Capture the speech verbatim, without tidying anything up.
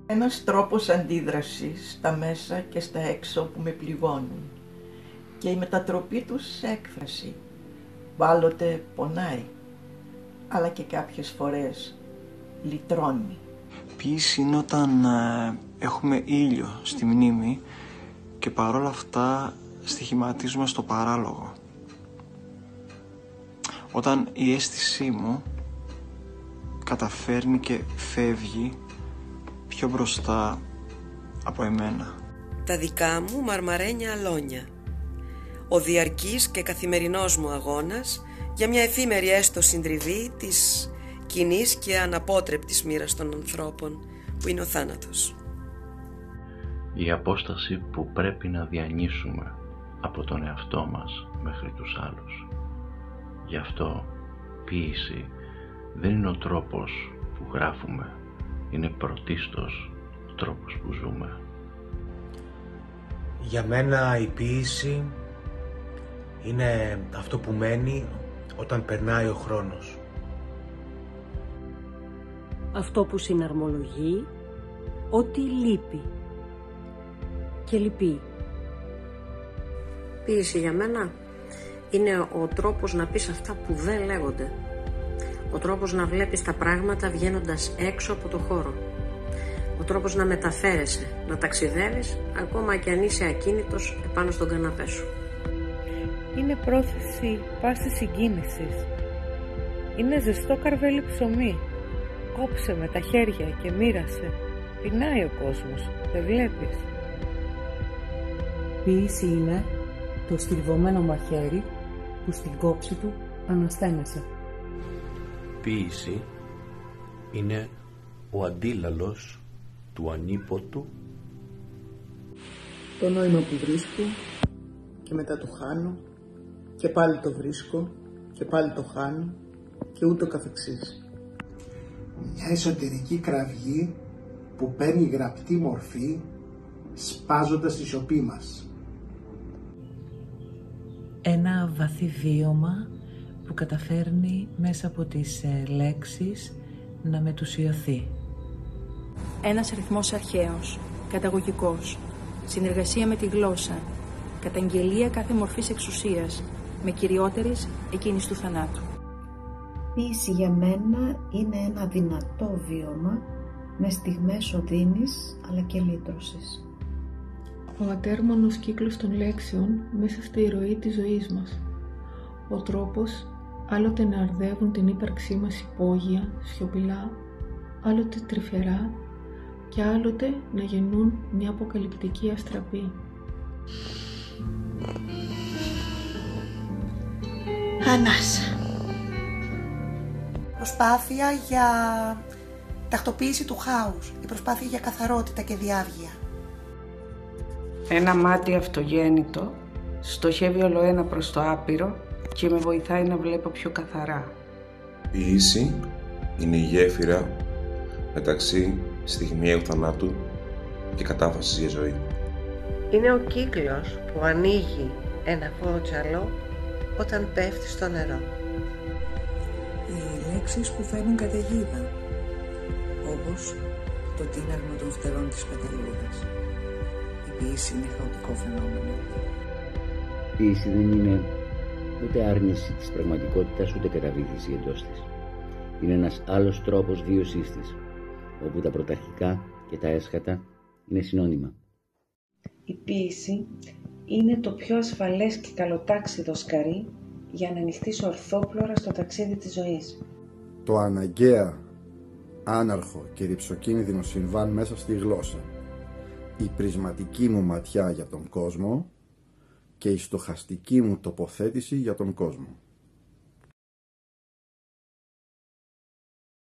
Ένας τρόπος αντίδρασης στα μέσα και στα έξω που με πληγώνουν και η μετατροπή τους σε έκφραση. Άλλοτε πονάει, αλλά και κάποιες φορές λυτρώνει. Ποίηση είναι όταν ε, έχουμε ήλιο στη μνήμη και παρόλα αυτά στοιχηματίζουμε στο παράλογο. Όταν η αίσθησή μου καταφέρνει και φεύγει πιο μπροστά από εμένα. Τα δικά μου μαρμαρένια αλόνια. Ο διαρκής και καθημερινός μου αγώνας για μια εφήμερη έστω συντριβή της κοινής και αναπότρεπτης μοίρας των ανθρώπων που είναι ο θάνατος. Η απόσταση που πρέπει να διανύσουμε από τον εαυτό μας μέχρι τους άλλους. Γι' αυτό ποίηση δεν είναι ο τρόπος που γράφουμε, είναι πρωτίστως ο τρόπος που ζούμε. Για μένα η ποίηση είναι αυτό που μένει όταν περνάει ο χρόνος. Αυτό που συναρμολογεί ό,τι λείπει και λυπεί. Ποίηση για μένα είναι ο τρόπος να πεις αυτά που δεν λέγονται. Ο τρόπος να βλέπεις τα πράγματα βγαίνοντας έξω από το χώρο. Ο τρόπος να μεταφέρεσαι, να ταξιδεύεις, ακόμα και αν είσαι ακίνητος επάνω στον καναπέ σου. Είναι πρόθεση πάσης συγκίνησης. Είναι ζεστό καρβέλι ψωμί. Κόψε με τα χέρια και μοίρασε. Πεινάει ο κόσμος, δεν βλέπεις. Ποίηση είναι το στριβωμένο μαχαίρι που στην κόψη του αναστένεσαι. Ποίηση είναι ο αντίλαλος του ανίποτου. Το νόημα που βρίσκω και μετά το χάνω και πάλι το βρίσκω και πάλι το χάνω και ούτω καθεξής. Μια εσωτερική κραυγή που παίρνει γραπτή μορφή σπάζοντας τη σιωπή μας. Ένα βαθύ βίωμα που καταφέρνει μέσα από τις ε, λέξεις να μετουσιωθεί. Ένας ρυθμός αρχαίος, καταγωγικός, συνεργασία με τη γλώσσα, καταγγελία κάθε μορφής εξουσίας, με κυριότερης εκείνης του θανάτου. Ποίηση για μένα είναι ένα δυνατό βίωμα με στιγμές οδύνης αλλά και λύτρωσης. Ο ατέρμονος κύκλος των λέξεων μέσα στη ροή της ζωής μας. Ο τρόπος άλλοτε να αρδεύουν την ύπαρξή μας υπόγεια, σιωπηλά, άλλοτε τρυφερά και άλλοτε να γεννούν μια αποκαλυπτική αστραπή. Ανάσα. Προσπάθεια για τακτοποίηση του χάους, η προσπάθεια για καθαρότητα και διάβγεια. Ένα μάτι αυτογέννητο στοχεύει όλο ένα προς το άπειρο και με βοηθάει να βλέπω πιο καθαρά. Ποίηση είναι η γέφυρα μεταξύ στιγμιαίου θανάτου και κατάφασης για ζωή. Είναι ο κύκλος που ανοίγει ένα φότσαλο όταν πέφτει στο νερό. Οι λέξεις που φέρνουν καταιγίδα, όπως το τίναγμα των φτερών της πεταλούδας. Η ποίηση είναι χαοτικό φαινόμενο. Η ποίηση δεν είναι ούτε άρνηση της πραγματικότητας, ούτε καταβήθηση εντός της. Είναι ένας άλλος τρόπος βίωσής της, όπου τα πρωταρχικά και τα έσχατα είναι συνώνυμα. Η ποίηση είναι το πιο ασφαλές και καλοτάξιδο σκαρί για να ανοιχτείς ορθόπλωρα στο ταξίδι της ζωής. Το αναγκαία, άναρχο και ρυψοκίνδυνο συμβάν μέσα στη γλώσσα. Η πρισματική μου ματιά για τον κόσμο και η στοχαστική μου τοποθέτηση για τον κόσμο.